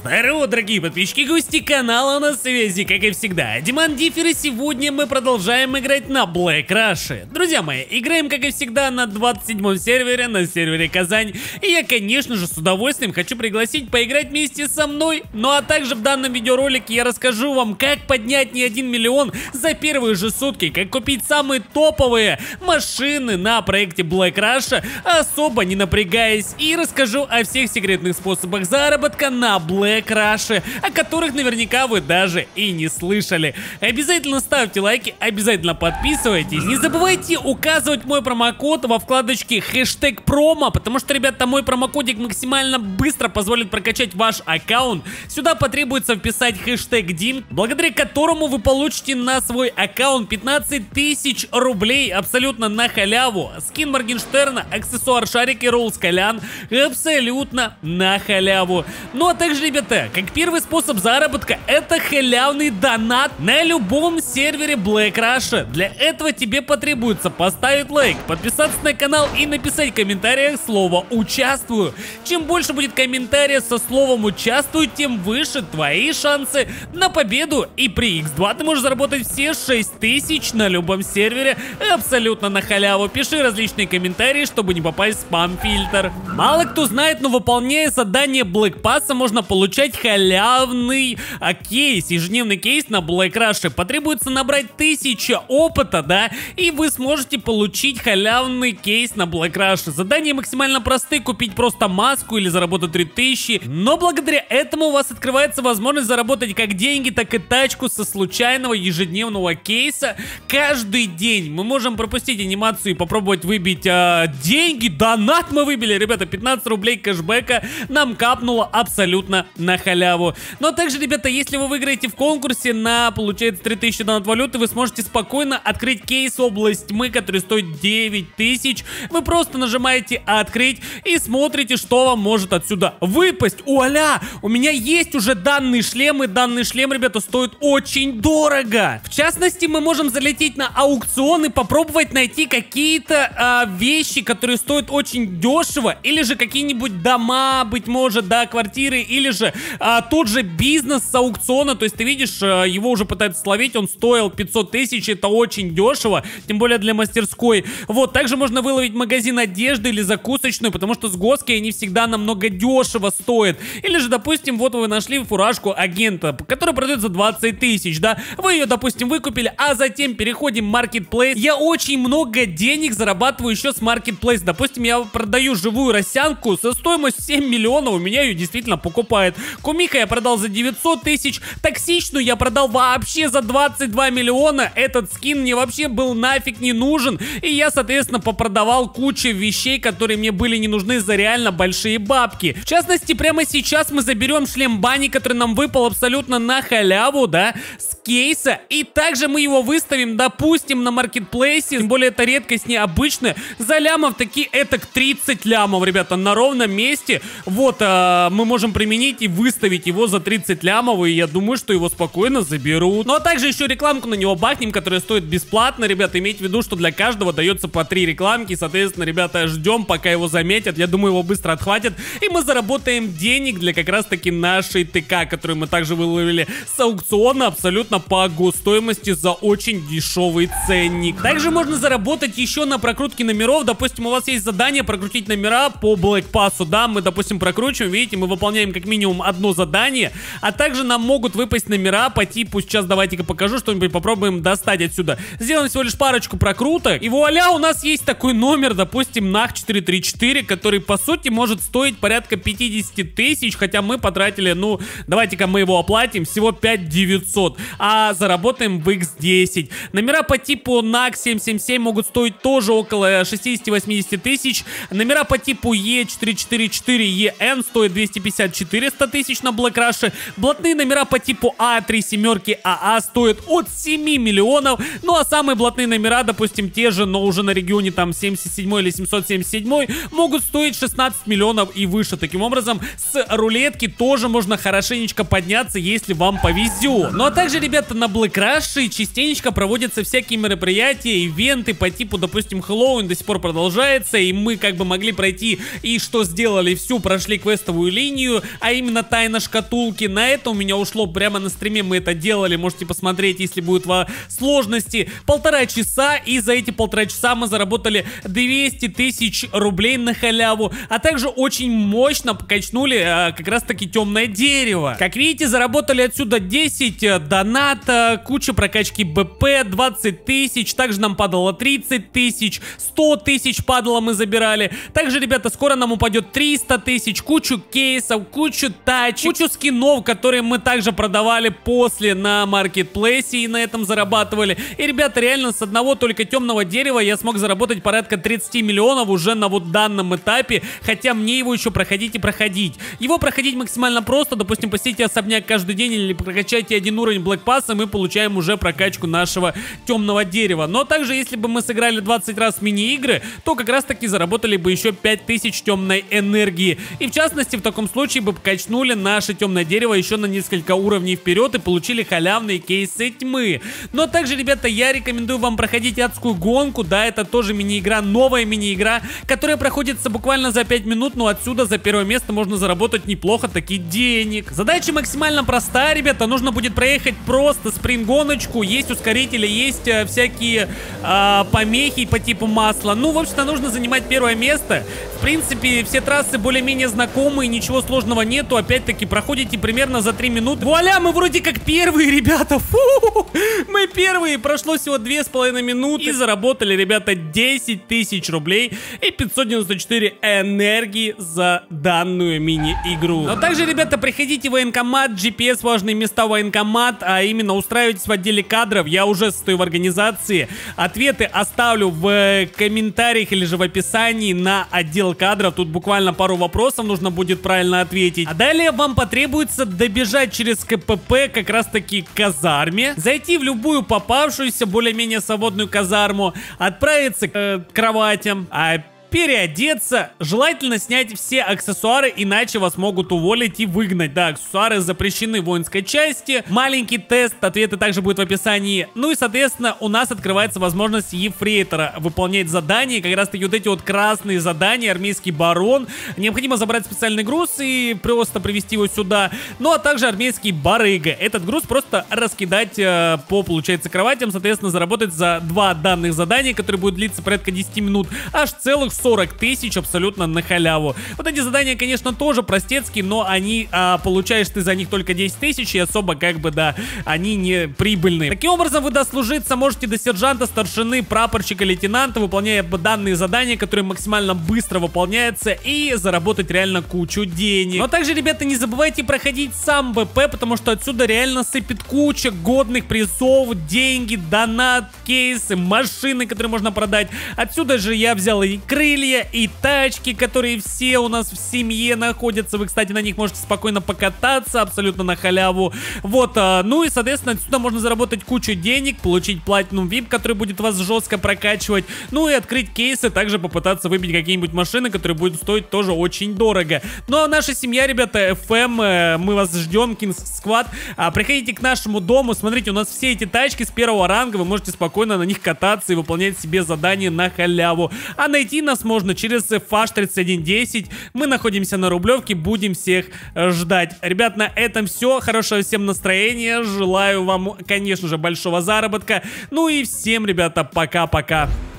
Здорово, дорогие подписчики и гости канала, на связи, как и всегда, Диман Дифер, и сегодня мы продолжаем играть на Black Rush. Друзья мои, играем, как и всегда, на 27-м сервере, на сервере Казань. И я, конечно же, с удовольствием хочу пригласить поиграть вместе со мной. Ну а также в данном видеоролике я расскажу вам, как поднять не 1 миллион за первые же сутки, как купить самые топовые машины на проекте Black Rush, особо не напрягаясь, и расскажу о всех секретных способах заработка на Black Rush, о которых наверняка вы даже и не слышали. Обязательно ставьте лайки, обязательно подписывайтесь. Не забывайте указывать мой промокод во вкладочке хэштег промо, потому что, ребята, мой промокодик максимально быстро позволит прокачать ваш аккаунт. Сюда потребуется вписать хэштег DIM, благодаря которому вы получите на свой аккаунт 15 тысяч рублей абсолютно на халяву. Скин Моргенштерна, аксессуар шарик и ролл с Колян абсолютно на халяву. Ну а также, ребята, как первый способ заработка, это халявный донат на любом сервере Black Rush. Для этого тебе потребуется поставить лайк, подписаться на канал и написать в комментариях слово «Участвую». Чем больше будет комментариев со словом «Участвую», тем выше твои шансы на победу. И при X2 ты можешь заработать все 6000 на любом сервере абсолютно на халяву. Пиши различные комментарии, чтобы не попасть в спам-фильтр. Мало кто знает, но выполняя задание Black Pass, можно получать халявный кейс, ежедневный кейс на Black Rush. Потребуется набрать 1000 опыта, да, и вы сможете получить халявный кейс на Black Rush. Задания максимально простые: купить просто маску или заработать 3000. Но благодаря этому у вас открывается возможность заработать как деньги, так и тачку со случайного ежедневного кейса. Каждый день мы можем пропустить анимацию и попробовать выбить деньги. Донат мы выбили, ребята, 15 рублей кэшбэка нам капнуло абсолютно на халяву. Но также, ребята, если вы выиграете в конкурсе на, получается, 3000 донат валюты, вы сможете спокойно открыть кейс область тьмы, который стоит 9000. Вы просто нажимаете открыть и смотрите, что вам может отсюда выпасть. Уаля, у меня есть уже данный шлем, и данный шлем, ребята, стоит очень дорого. В частности, мы можем залететь на аукцион и попробовать найти какие-то вещи, которые стоят очень дешево, или же какие-нибудь дома, быть может, да, квартиры, или же тот же бизнес с аукциона. То есть ты видишь, его уже пытаются словить, он стоил 500 тысяч, это очень дешево, тем более для мастерской. Вот, также можно выловить магазин одежды или закусочную, потому что с госки они всегда намного дешево стоят. Или же, допустим, вот вы нашли фуражку агента, которая продается за 20 тысяч, да, вы ее, допустим, выкупили, а затем переходим в Marketplace. Я очень много денег зарабатываю еще с Marketplace. Допустим, я продаю живую росянку со стоимостью 7 миллионов, у меня ее действительно покупает. Кумиха я продал за 900 тысяч, токсичную я продал вообще за 22 миллиона. Этот скин мне вообще был нафиг не нужен, и я, соответственно, попродавал кучу вещей, которые мне были не нужны за реально большие бабки. В частности, прямо сейчас мы заберем шлем Бани, который нам выпал абсолютно на халяву, да, с кейса, и также мы его выставим, допустим, на маркетплейсе, тем более это редкость необычная, за лямов такие, это 30 лямов, ребята, на ровном месте. Вот, мы можем применить и выставить его за 30 лямов, и я думаю, что его спокойно заберут. Ну а также еще рекламку на него бахнем, которая стоит бесплатно, ребята. Имейте в виду, что для каждого дается по 3 рекламки, соответственно, ребята, ждем, пока его заметят. Я думаю, его быстро отхватят, и мы заработаем денег для как раз таки нашей ТК, которую мы также выловили с аукциона абсолютно по госстоимости за очень дешевый ценник. Также можно заработать еще на прокрутке номеров. Допустим, у вас есть задание прокрутить номера по Black Pass'у, да, мы, допустим, прокручиваем, видите, мы выполняем как минимум одно задание, а также нам могут выпасть номера по типу, сейчас давайте-ка покажу что-нибудь, попробуем достать отсюда. Сделаем всего лишь парочку прокруток, и вуаля, у нас есть такой номер, допустим, NAH 434, который, по сути, может стоить порядка 50 тысяч, хотя мы потратили, ну, давайте-ка мы его оплатим, всего 5900, а заработаем в X10. Номера по типу NAC 777 могут стоить тоже около 60-80 тысяч. Номера по типу E444EN стоят 250-400 тысяч на Black Rush. Блатные номера по типу А3 семерки АА стоят от 7 миллионов. Ну а самые блатные номера, допустим, те же, но уже на регионе там 77 или 777, могут стоить 16 миллионов и выше. Таким образом, с рулетки тоже можно хорошенечко подняться, если вам повезет. Ну а также, ребята, ребята, на Black Rush частенько проводятся всякие мероприятия, ивенты по типу, допустим, Хэллоуин до сих пор продолжается, и мы как бы могли пройти, и что сделали, всю прошли квестовую линию, а именно тайна шкатулки. На это у меня ушло прямо на стриме, мы это делали, можете посмотреть, если будет во сложности, 1,5 часа, и за эти 1,5 часа мы заработали 200 тысяч рублей на халяву, а также очень мощно покачнули как раз таки темное дерево. Как видите, заработали отсюда 10 доната, куча прокачки БП, 20 тысяч, также нам падало 30 тысяч, 100 тысяч падало, мы забирали. Также, ребята, скоро нам упадет 300 тысяч, кучу кейсов, кучу тачек, кучу скинов, которые мы также продавали после на маркетплейсе и на этом зарабатывали. И, ребята, реально с одного только темного дерева я смог заработать порядка 30 миллионов уже на вот данном этапе, хотя мне его еще проходить и проходить. Его проходить максимально просто, допустим, посетите особняк каждый день или прокачайте один уровень Black Pass, и мы получаем уже прокачку нашего темного дерева. Но также, если бы мы сыграли 20 раз мини-игры, то как раз таки заработали бы еще 5000 темной энергии. И в частности, в таком случае бы покачнули наше темное дерево еще на несколько уровней вперед и получили халявные кейсы тьмы. Но также, ребята, я рекомендую вам проходить адскую гонку. Да, это тоже мини-игра, новая мини-игра, которая проходится буквально за 5 минут, но отсюда за первое место можно заработать неплохо таки денег. Задача максимально простая, ребята, нужно будет проехать просто спринт-гоночку, есть ускорители, есть всякие помехи по типу масла. Ну, в общем-то, нужно занимать первое место. В принципе, все трассы более-менее знакомые, ничего сложного нету, опять-таки проходите примерно за 3 минуты. Вуаля, мы вроде как первые, ребята, фу, мы первые, прошло всего 2,5 минуты и заработали, ребята, 10 тысяч рублей и 594 энергии за данную мини-игру. Но также, ребята, приходите в военкомат, GPS, важные места военкомат, а именно устраивайтесь в отделе кадров, я уже стою в организации, ответы оставлю в комментариях или же в описании на отдел кадров, тут буквально пару вопросов нужно будет правильно ответить. А далее вам потребуется добежать через КПП как раз таки к казарме, зайти в любую попавшуюся более-менее свободную казарму, отправиться к кроватям, переодеться, желательно снять все аксессуары, иначе вас могут уволить и выгнать. Да, аксессуары запрещены в воинской части. Маленький тест, ответы также будут в описании. Ну и, соответственно, у нас открывается возможность ефрейтора выполнять задания. Как раз таки вот эти вот красные задания, армейский барон. Необходимо забрать специальный груз и просто привезти его сюда. Ну а также армейский барыга. Этот груз просто раскидать по, получается, кроватям. Соответственно, заработать за 2 данных задания, которые будут длиться порядка 10 минут. Аж целых 40 тысяч абсолютно на халяву. Вот эти задания, конечно, тоже простецкие, но они, получаешь ты за них только 10 тысяч, и особо как бы, да, они не прибыльные. Таким образом, вы дослужиться можете до сержанта, старшины, прапорщика, лейтенанта, выполняя данные задания, которые максимально быстро выполняются, и заработать реально кучу денег. Но также, ребята, не забывайте проходить сам БП, потому что отсюда реально сыпет куча годных призов, деньги, донат, кейсы, машины, которые можно продать. Отсюда же я взял и крылья, и тачки, которые все у нас в семье находятся. Вы, кстати, на них можете спокойно покататься абсолютно на халяву. Вот, ну и, соответственно, отсюда можно заработать кучу денег, получить Platinum VIP, который будет вас жестко прокачивать. Ну и открыть кейсы, также попытаться выбить какие-нибудь машины, которые будут стоить тоже очень дорого. Ну а наша семья, ребята, FM, мы вас ждем, Kings Squad. Приходите к нашему дому, смотрите, у нас все эти тачки с 1-го ранга, вы можете спокойно на них кататься и выполнять себе задания на халяву. А найти нас можно через FASH3110. Мы находимся на Рублевке, будем всех ждать. Ребят, на этом все. Хорошего всем настроения. Желаю вам, конечно же, большого заработка. Ну и всем, ребята, пока-пока.